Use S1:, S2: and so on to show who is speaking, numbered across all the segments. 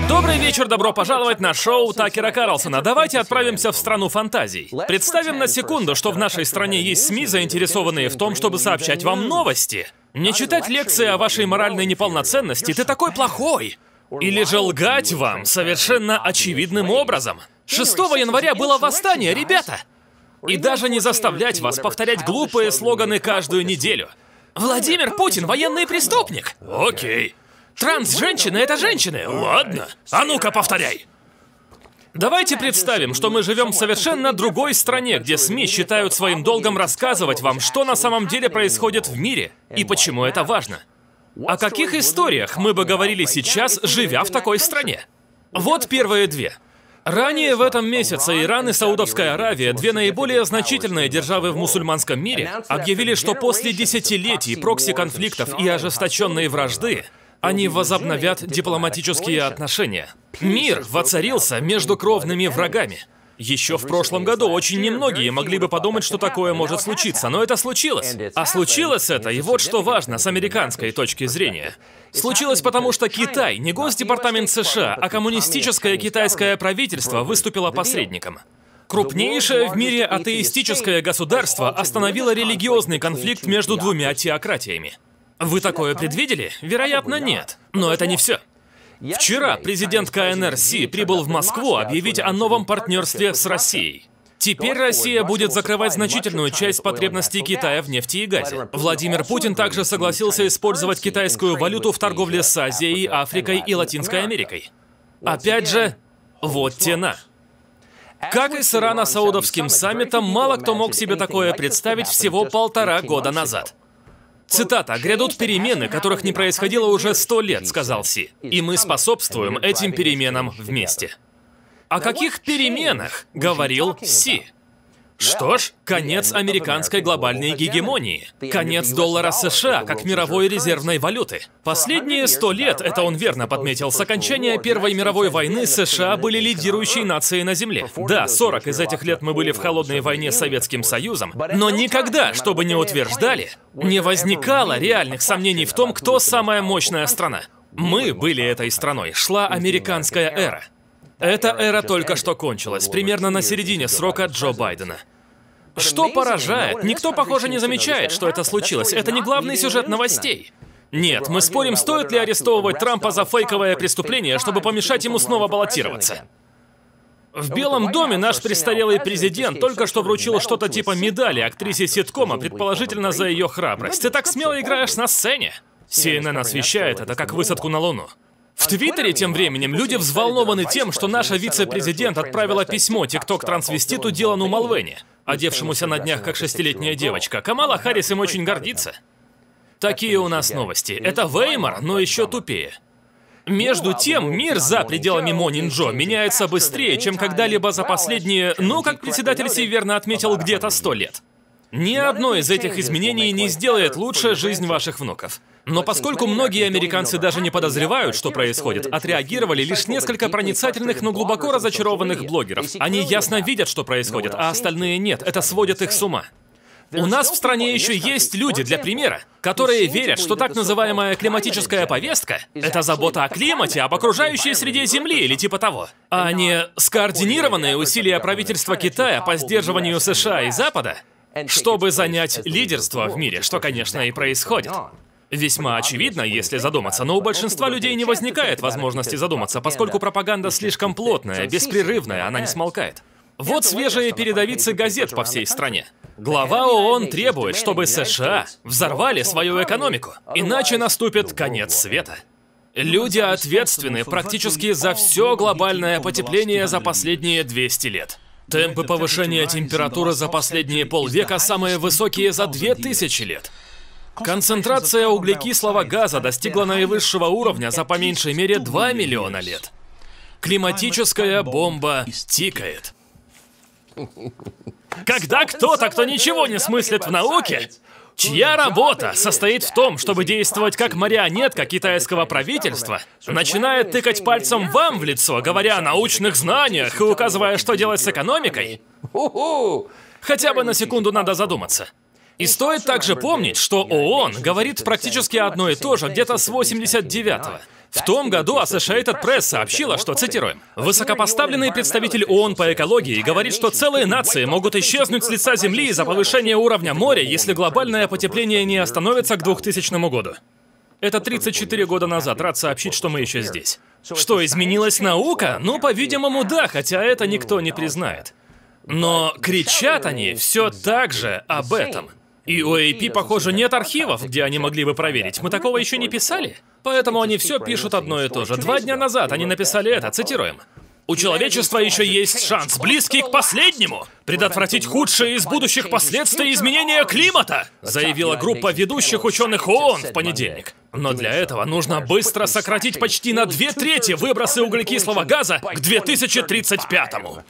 S1: Добрый вечер, добро пожаловать на шоу Такера Карлсона. Давайте отправимся в страну фантазий. Представим на секунду, что в нашей стране есть СМИ, заинтересованные в том, чтобы сообщать вам новости. Не читать лекции о вашей моральной неполноценности, ты такой плохой. Или же лгать вам совершенно очевидным образом. 6 января было восстание, ребята! И даже не заставлять вас повторять глупые слоганы каждую неделю. Владимир Путин — военный преступник. Окей. Транс-женщины — это женщины. Ладно. А ну-ка, повторяй. Давайте представим, что мы живем в совершенно другой стране, где СМИ считают своим долгом рассказывать вам, что на самом деле происходит в мире и почему это важно. О каких историях мы бы говорили сейчас, живя в такой стране? Вот первые две. Ранее в этом месяце Иран и Саудовская Аравия, две наиболее значительные державы в мусульманском мире, объявили, что после десятилетий прокси-конфликтов и ожесточенной вражды они возобновят дипломатические отношения. Мир воцарился между кровными врагами. Еще в прошлом году очень немногие могли бы подумать, что такое может случиться, но это случилось. А случилось это, и вот что важно с американской точки зрения. Случилось потому, что Китай, не Госдепартамент США, а коммунистическое китайское правительство выступило посредником. Крупнейшее в мире атеистическое государство остановило религиозный конфликт между двумя теократиями. Вы такое предвидели? Вероятно, нет. Но это не все. Вчера президент КНР Си прибыл в Москву объявить о новом партнерстве с Россией. Теперь Россия будет закрывать значительную часть потребностей Китая в нефти и газе. Владимир Путин также согласился использовать китайскую валюту в торговле с Азией, Африкой и Латинской Америкой. Опять же, вот тена. Как и с Ирано-Саудовским саммитом, мало кто мог себе такое представить всего 1,5 года назад. Цитата: «Грядут перемены, которых не происходило уже 100 лет», — сказал Си. «И мы способствуем этим переменам вместе». О каких переменах говорил Си? Что ж, конец американской глобальной гегемонии. Конец доллара США как мировой резервной валюты. Последние 100 лет, это он верно подметил, с окончания Первой мировой войны США были лидирующей нацией на Земле. Да, 40 из этих лет мы были в холодной войне с Советским Союзом, но никогда, что бы ни утверждали, не возникало реальных сомнений в том, кто самая мощная страна. Мы были этой страной, шла американская эра. Эта эра только что кончилась, примерно на середине срока Джо Байдена. Что поражает, никто, похоже, не замечает, что это случилось. Это не главный сюжет новостей. Нет, мы спорим, стоит ли арестовывать Трампа за фейковое преступление, чтобы помешать ему снова баллотироваться. В Белом доме наш престарелый президент только что вручил что-то типа медали актрисе ситкома, предположительно за ее храбрость. Ты так смело играешь на сцене. CNN освещает это как высадку на Луну. В Твиттере тем временем люди взволнованы тем, что наша вице-президент отправила письмо тикток-трансвеститу Дилану Малвени, одевшемуся на днях как 6-летняя девочка. Камала Харрис им очень гордится. Такие у нас новости. Это Веймар, но еще тупее. Между тем, мир за пределами Монинджо меняется быстрее, чем когда-либо за последние, как председатель Си верно отметил, где-то 100 лет. Ни одно из этих изменений не сделает лучше жизнь ваших внуков. Но поскольку многие американцы даже не подозревают, что происходит, отреагировали лишь несколько проницательных, но глубоко разочарованных блогеров. Они ясно видят, что происходит, а остальные нет. Это сводит их с ума. У нас в стране еще есть люди, для примера, которые верят, что так называемая климатическая повестка — это забота о климате, об окружающей среде Земли или типа того, а не скоординированные усилия правительства Китая по сдерживанию США и Запада, чтобы занять лидерство в мире, что, конечно, и происходит. Весьма очевидно, если задуматься, но у большинства людей не возникает возможности задуматься, поскольку пропаганда слишком плотная, беспрерывная, она не смолкает. Вот свежие передовицы газет по всей стране. Глава ООН требует, чтобы США взорвали свою экономику, иначе наступит конец света. Люди ответственны практически за все глобальное потепление за последние 200 лет. Темпы повышения температуры за последние полвека самые высокие за 2000 лет. Концентрация углекислого газа достигла наивысшего уровня за по меньшей мере 2 миллиона лет. Климатическая бомба тикает. Когда кто-то, кто ничего не смыслит в науке, чья работа состоит в том, чтобы действовать как марионетка китайского правительства, начинает тыкать пальцем вам в лицо, говоря о научных знаниях и указывая, что делать с экономикой, хотя бы на секунду надо задуматься. И стоит также помнить, что ООН говорит практически одно и то же где-то с 89-го. В том году Associated Press сообщила, что, цитируем, «Высокопоставленный представитель ООН по экологии говорит, что целые нации могут исчезнуть с лица Земли из-за повышения уровня моря, если глобальное потепление не остановится к 2000 году». Это 34 года назад. Рад сообщить, что мы еще здесь. Что, изменилась наука? Ну, по-видимому, да, хотя это никто не признает. Но кричат они все так же об этом. И у AP, похоже, нет архивов, где они могли бы проверить. Мы такого еще не писали. Поэтому они все пишут одно и то же. 2 дня назад они написали это, цитируем. «У человечества еще есть шанс, близкий к последнему, предотвратить худшие из будущих последствий изменения климата», заявила группа ведущих ученых ООН в понедельник. Но для этого нужно быстро сократить почти на 2/3 выбросы углекислого газа к 2035-му.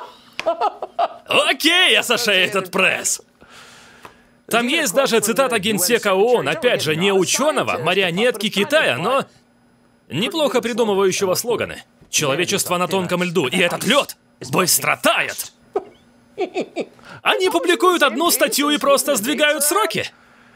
S1: Окей, Associated Press. Там есть даже цитата генсека ООН, опять же, не ученого, марионетки Китая, но неплохо придумывающего слоганы. Человечество на тонком льду, и этот лед быстро тает. Они публикуют одну статью и просто сдвигают сроки.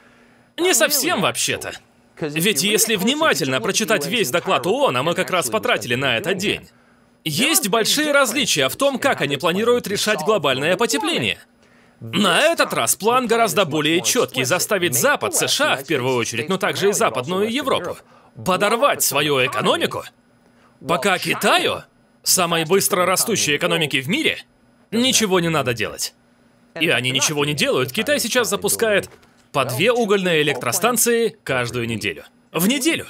S1: Не совсем, вообще-то. Ведь если внимательно прочитать весь доклад ООН, а мы как раз потратили на это день, есть большие различия в том, как они планируют решать глобальное потепление. На этот раз план гораздо более четкий — заставить Запад, США в первую очередь, но также и Западную Европу, подорвать свою экономику, пока Китаю, самой быстро растущей экономике в мире, ничего не надо делать. И они ничего не делают. Китай сейчас запускает по 2 угольные электростанции каждую неделю. В неделю.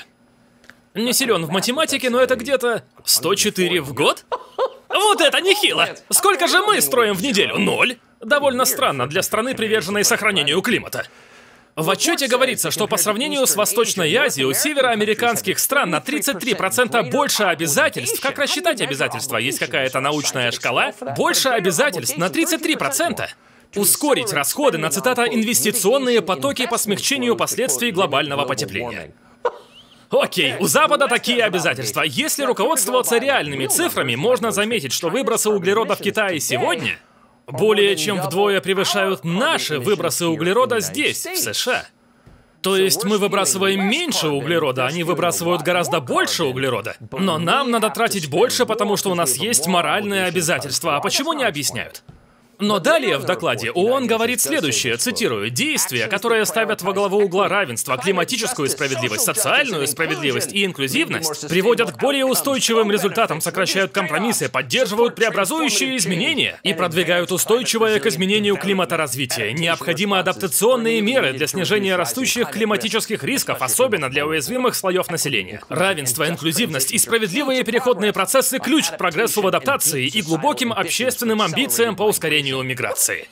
S1: Не силен в математике, но это где-то 104 в год? Вот это нехило! Сколько же мы строим в неделю? 0. Довольно странно для страны, приверженной сохранению климата. В отчете говорится, что по сравнению с Восточной Азией у североамериканских стран на 33% больше обязательств. Как рассчитать обязательства? Есть какая-то научная шкала? Больше обязательств на 33%. Ускорить расходы на, цитата, «инвестиционные потоки по смягчению последствий глобального потепления». Окей, у Запада такие обязательства. Если руководствоваться реальными цифрами, можно заметить, что выбросы углерода в Китае сегодня более чем вдвое превышают наши выбросы углерода здесь, в США. То есть мы выбрасываем меньше углерода, они выбрасывают гораздо больше углерода. Но нам надо тратить больше, потому что у нас есть моральные обязательства. А почему не объясняют? Но далее в докладе ООН говорит следующее, цитирую, «Действия, которые ставят во главу угла равенство, климатическую справедливость, социальную справедливость и инклюзивность, приводят к более устойчивым результатам, сокращают компромиссы, поддерживают преобразующие изменения и продвигают устойчивое к изменению климата развитие. Необходимы адаптационные меры для снижения растущих климатических рисков, особенно для уязвимых слоев населения. Равенство, инклюзивность и справедливые переходные процессы – ключ к прогрессу в адаптации и глубоким общественным амбициям по ускорению миграции».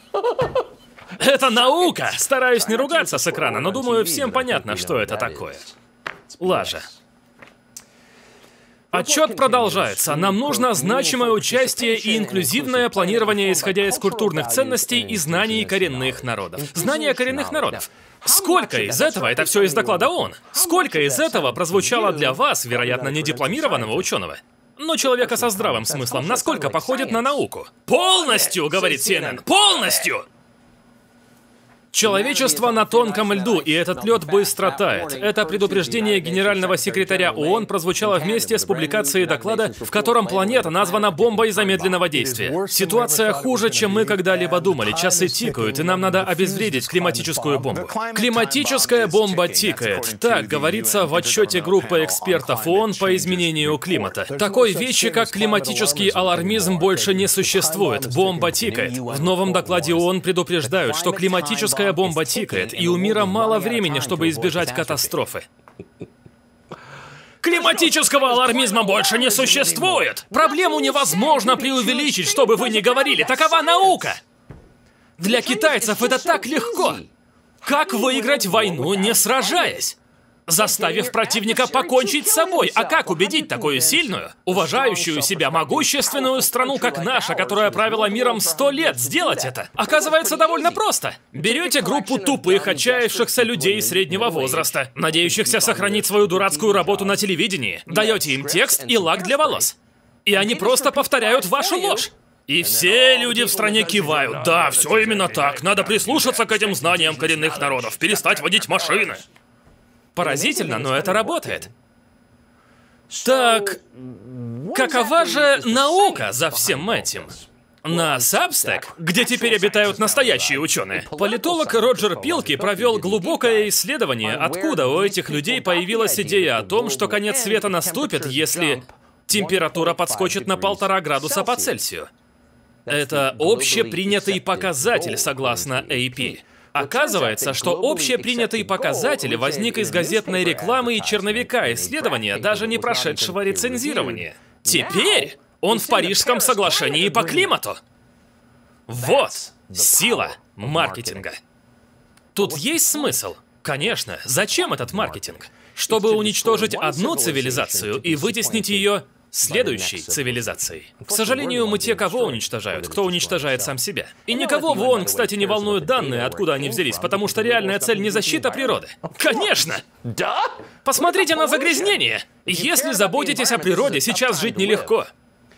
S1: Это наука! Стараюсь не ругаться с экрана, но думаю, всем понятно, что это такое. Лажа. Отчет продолжается. Нам нужно значимое участие и инклюзивное планирование, исходя из культурных ценностей и знаний коренных народов. Знания коренных народов. Сколько из этого, это все из доклада ООН, сколько из этого прозвучало для вас, вероятно, недипломированного ученого? Но человека со здравым смыслом, насколько походит на науку? Полностью, говорит CNN, полностью! Человечество на тонком льду, и этот лед быстро тает. Это предупреждение генерального секретаря ООН прозвучало вместе с публикацией доклада, в котором планета названа бомбой замедленного действия. Ситуация хуже, чем мы когда-либо думали. Часы тикают, и нам надо обезвредить климатическую бомбу. Климатическая бомба тикает. Так говорится в отчете группы экспертов ООН по изменению климата. Такой вещи, как климатический алармизм, больше не существует. Бомба тикает. В новом докладе ООН предупреждают, что климатическая бомба тикает, и у мира мало времени, чтобы избежать катастрофы. Климатического алармизма больше не существует! Проблему невозможно преувеличить, что бы вы ни говорили. Такова наука! Для китайцев это так легко. Как выиграть войну, не сражаясь? Заставив противника покончить с собой. А как убедить такую сильную, уважающую себя, могущественную страну, как наша, которая правила миром 100 лет, сделать это? Оказывается, довольно просто. Берете группу тупых, отчаявшихся людей среднего возраста, надеющихся сохранить свою дурацкую работу на телевидении, даете им текст и лак для волос. И они просто повторяют вашу ложь. И все люди в стране кивают. Да, все именно так. Надо прислушаться к этим знаниям коренных народов, перестать водить машины. Поразительно, но это работает. Так, какова же наука за всем этим? На Substack, где теперь обитают настоящие ученые, политолог Роджер Пилки провел глубокое исследование, откуда у этих людей появилась идея о том, что конец света наступит, если температура подскочит на 1,5 градуса по Цельсию. Это общепринятый показатель, согласно AP. Оказывается, что общепринятый показатель возник из газетной рекламы и черновика исследования, даже не прошедшего рецензирования. Теперь он в Парижском соглашении по климату. Вот сила маркетинга. Тут есть смысл. Конечно, зачем этот маркетинг? Чтобы уничтожить одну цивилизацию и вытеснить ее следующей цивилизацией. К сожалению, мы те, кого уничтожают, кто уничтожает сам себя. И никого в ООН, кстати, не волнуют данные, откуда они взялись, потому что реальная цель не защита природы. Конечно! Посмотрите на загрязнение! Если заботитесь о природе, сейчас жить нелегко.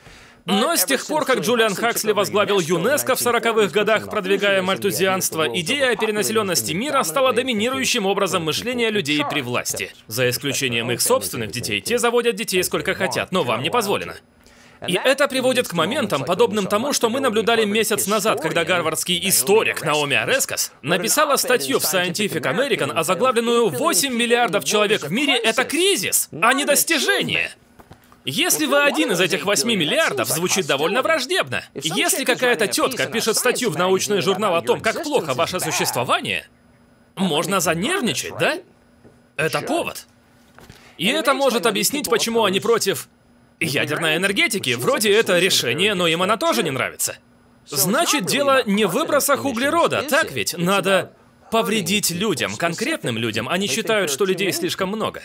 S1: Но с тех пор, как Джулиан Хаксли возглавил ЮНЕСКО в 40-х годах, продвигая мальтузианство, идея о перенаселенности мира стала доминирующим образом мышления людей при власти. За исключением их собственных детей, те заводят детей сколько хотят, но вам не позволено. И это приводит к моментам, подобным тому, что мы наблюдали месяц назад, когда гарвардский историк Наоми Орескос написала статью в Scientific American, озаглавленную «8 миллиардов человек в мире — это кризис, а не достижение». Если вы один из этих 8 миллиардов, звучит довольно враждебно. Если какая-то тетка пишет статью в научный журнал о том, как плохо ваше существование, можно занервничать, да? Это повод. И это может объяснить, почему они против ядерной энергетики. Вроде это решение, но им она тоже не нравится. Значит, дело не в выбросах углерода, так ведь? Надо повредить людям, конкретным людям. Они считают, что людей слишком много.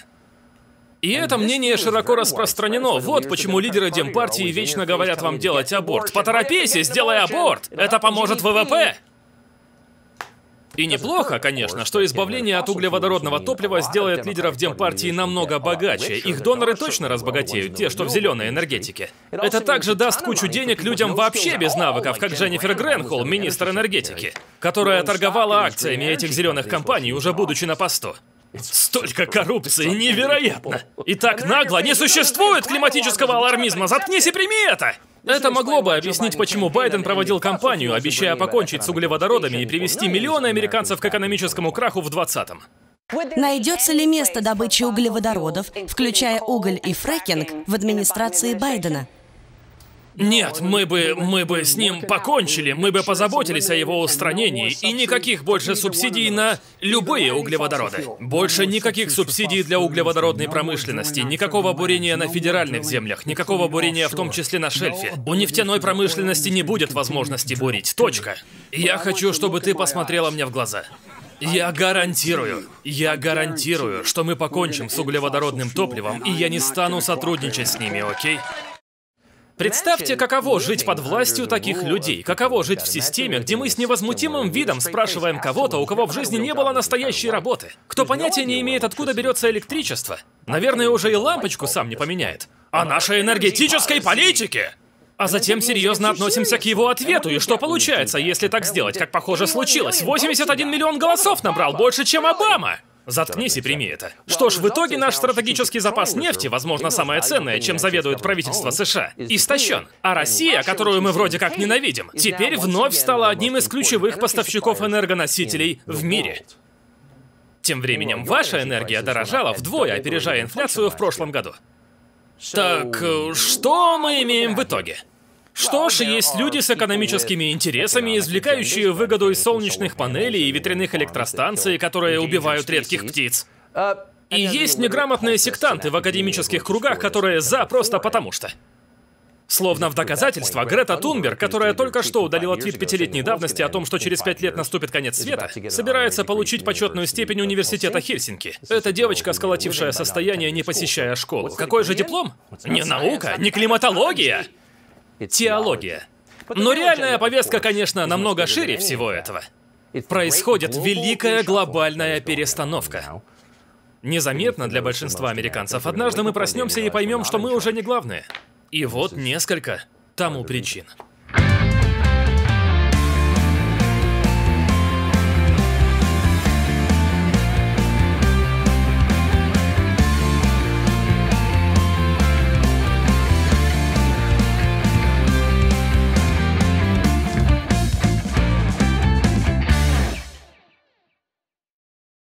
S1: И это мнение широко распространено. Вот почему лидеры Демпартии вечно говорят вам делать аборт. Поторопись и сделай аборт! Это поможет ВВП! И неплохо, конечно, что избавление от углеводородного топлива сделает лидеров Демпартии намного богаче. Их доноры точно разбогатеют, те, что в зеленой энергетике. Это также даст кучу денег людям вообще без навыков, как Дженнифер Гренхолл, министр энергетики, которая торговала акциями этих зеленых компаний, уже будучи на посту. Столько коррупции, невероятно! И так нагло не существует климатического алармизма, заткнись и прими это! Это могло бы объяснить, почему Байден проводил кампанию, обещая покончить с углеводородами и привести миллионы американцев к экономическому краху в 2020-м.
S2: Найдется ли место добычи углеводородов, включая уголь и фрекинг, в администрации Байдена?
S1: Нет, мы бы с ним покончили, мы бы позаботились о его устранении, и никаких больше субсидий на любые углеводороды. Больше никаких субсидий для углеводородной промышленности, никакого бурения на федеральных землях, никакого бурения в том числе на шельфе. У нефтяной промышленности не будет возможности бурить, точка. Я хочу, чтобы ты посмотрела мне в глаза. Я гарантирую, что мы покончим с углеводородным топливом, и я не стану сотрудничать с ними, окей? Представьте, каково жить под властью таких людей, каково жить в системе, где мы с невозмутимым видом спрашиваем кого-то, у кого в жизни не было настоящей работы, кто понятия не имеет, откуда берется электричество. Наверное, уже и лампочку сам не поменяет. О нашей энергетической политике! А затем серьезно относимся к его ответу, и что получается, если так сделать, как похоже случилось? 81 миллион голосов набрал, больше, чем Обама! Заткнись и прими это. Что ж, в итоге наш стратегический запас нефти, возможно, самое ценное, чем заведует правительство США, истощен. А Россия, которую мы вроде как ненавидим, теперь вновь стала одним из ключевых поставщиков энергоносителей в мире. Тем временем ваша энергия дорожала вдвое, опережая инфляцию в прошлом году. Так, что мы имеем в итоге? Что ж, есть люди с экономическими интересами, извлекающие выгоду из солнечных панелей и ветряных электростанций, которые убивают редких птиц. И есть неграмотные сектанты в академических кругах, которые за просто потому что. Словно в доказательство, Грета Тунберг, которая только что удалила твит 5-летней давности о том, что через 5 лет наступит конец света, собирается получить почетную степень университета Хельсинки. Это девочка, сколотившая состояние, не посещая школу. Какой же диплом? Не наука, не климатология! Теология. Но реальная повестка, конечно, намного шире всего этого. Происходит великая глобальная перестановка. Незаметно для большинства американцев. Однажды мы проснемся и поймем, что мы уже не главные. И вот несколько тому причин.